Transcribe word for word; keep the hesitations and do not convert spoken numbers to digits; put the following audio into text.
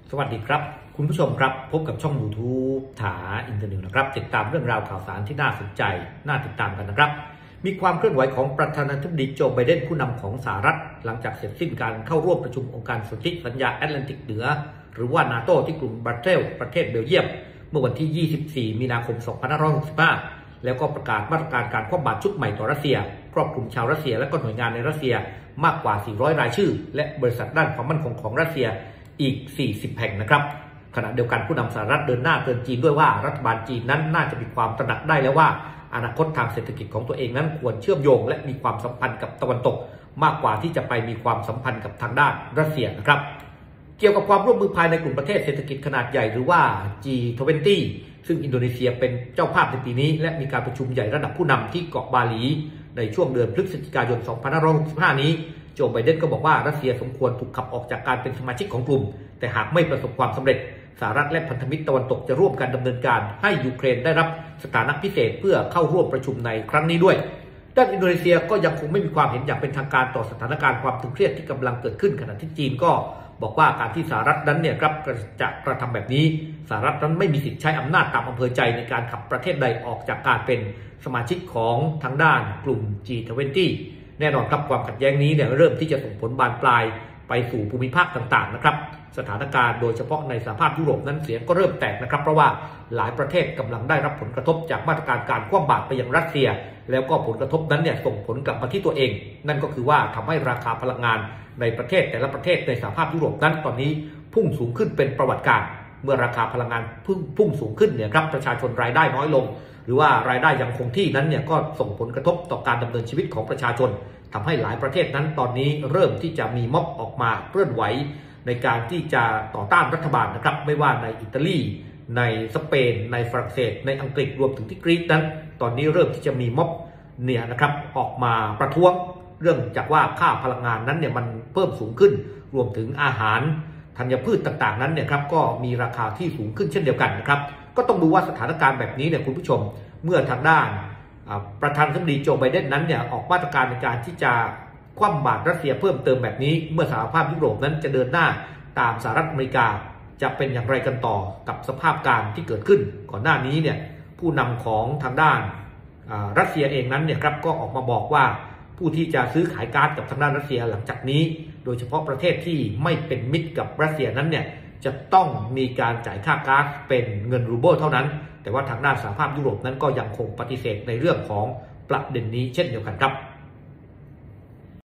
สวัสดีครับคุณผู้ชมครับพบกับช่อง YouTube ถาอินเตอร์นิวนะครับติดตามเรื่องราวข่าวสารที่น่าสนใจน่าติดตามกันนะครับมีความเคลื่อนไหวของประธานาธิบดีโจไบเดนผู้นำของสหรัฐหลังจากเสร็จสิ้นการเข้าร่วมประชุมองค์การสนธิสัญญาแอตแลนติกเหนือหรือว่านาโตที่กรุงบรัสเซลส์ประเทศเบลเยียมเมื่อวันที่ยี่สิบสี่มีนาคมสองพันห้าร้อยหกสิบห้าแล้วก็ประกาศมาตรการการคว่ำบาตรชุดใหม่ต่อรัสเซียครอบคลุมชาวรัสเซียและก็หน่วยงานในรัสเซียมากกว่าสี่ร้อยรายชื่อและบริษัทด้านความมั่นคงของรัสเซียอีกสี่สิบแห่งนะครับขณะเดียวกันผู้นำสหรัฐเดินหน้าเตือนจีนด้วยว่ารัฐบาลจีนนั้นน่าจะมีความตระหนักได้แล้วว่าอนาคตทางเศรษฐกิจของตัวเองนั้นควรเชื่อมโยงและมีความสัมพันธ์กับตะวันตกมากกว่าที่จะไปมีความสัมพันธ์กับทางด้านรัสเซียนะครับเกี่ยวกับความร่วมมือภายในกลุ่มประเทศเศรษฐกิจขนาดใหญ่หรือว่า จี ยี่สิบ ซึ่งอินโดนีเซียเป็นเจ้าภาพในปีนี้และมีการประชุมใหญ่ระดับผู้นำที่เกาะบาหลีในช่วงเดือนพฤศจิกายนสองพันห้าร้อยหกสิบห้านี้โจไบเดนก็บอกว่ารัสเซียสมควรถูกขับออกจากการเป็นสมาชิกของกลุ่มแต่หากไม่ประสบความสำเร็จสหรัฐและพันธมิตรตะวันตกจะร่วมกันดำเนินการให้ยูเครนได้รับสถานะพิเศษเพื่อเข้าร่วมประชุมในครั้งนี้ด้วยด้านอินโดนีเซียก็ยังคงไม่มีความเห็นอย่างเป็นทางการต่อสถานการณ์ความตึงเครียดที่กำลังเกิดขึ้นขณะที่จีนก็บอกว่าการที่สหรัฐนั้นเนี่ยครับจะกระทำแบบนี้สหรัฐนั้นไม่มีสิทธิ์ใช้อำนาจตามอำเภอใจในการขับประเทศใดออกจากการเป็นสมาชิกของทางด้านกลุ่ม จี ยี่สิบ แน่นอนครับความขัดแย้งนี้เนี่ยเริ่มที่จะส่งผลบานปลายไปสู่ภูมิภาคต่างๆนะครับสถานการณ์โดยเฉพาะในสหภาพยุโรปนั้นเสียงก็เริ่มแตกนะครับเพราะว่าหลายประเทศกำลังได้รับผลกระทบจากมาตรการการคว่ำบาตรไปยังรัสเซียแล้วก็ผลกระทบนั้นเนี่ยส่งผลกลับมาที่ตัวเองนั่นก็คือว่าทำให้ราคาพลังงานในประเทศแต่ละประเทศในสหภาพยุโรปนั้นตอนนี้พุ่งสูงขึ้นเป็นประวัติการเมื่อราคาพลังงานพุ่งพุ่งสูงขึ้นเนี่ยครับประชาชนรายได้น้อยลงหรือว่ารายได้ยังคงที่นั้นเนี่ยก็ส่งผลกระทบต่อการดำเนินชีวิตของประชาชนทำให้หลายประเทศนั้นตอนนี้เริ่มที่จะมีม็อบออกมาเคลื่อนไหวในการที่จะต่อต้านรัฐบาลนะครับไม่ว่าในอิตาลีในสเปนในฝรั่งเศสในอังกฤษรวมถึงที่กรีซนั้นตอนนี้เริ่มที่จะมีม็อบเนี่ยนะครับออกมาประท้วงเรื่องจากว่าค่าพลังงานนั้นเนี่ยมันเพิ่มสูงขึ้นรวมถึงอาหารธัญพืชต่างๆนั้นเนี่ยครับก็มีราคาที่สูงขึ้นเช่นเดียวกันนะครับก็ต้องดูว่าสถานการณ์แบบนี้เนี่ยคุณผู้ชมเมื่อทางด้านประธานาธิบดีโจไบเดนนั้นเนี่ยออกมาตรการในการที่จะคว่ำบาตรรัสเซียเพิ่มเติมแบบนี้เมื่อสหภาพยุโรปนั้นจะเดินหน้าตามสหรัฐอเมริกาจะเป็นอย่างไรกันต่อกับสภาพการที่เกิดขึ้นก่อนหน้านี้เนี่ยผู้นำของทางด้านรัสเซียเองนั้นเนี่ยครับก็ออกมาบอกว่าผู้ที่จะซื้อขายก๊าซกับทางด้านรัสเซียหลังจากนี้โดยเฉพาะประเทศที่ไม่เป็นมิตรกับรัสเซียนั้นเนี่ยจะต้องมีการจ่ายค่าก๊าซเป็นเงินรูเบิลเท่านั้นแต่ว่าทางด้านสหภาพยุโรปนั้นก็ยังคงปฏิเสธในเรื่องของประเด็นนี้เช่นเดียวกันครับ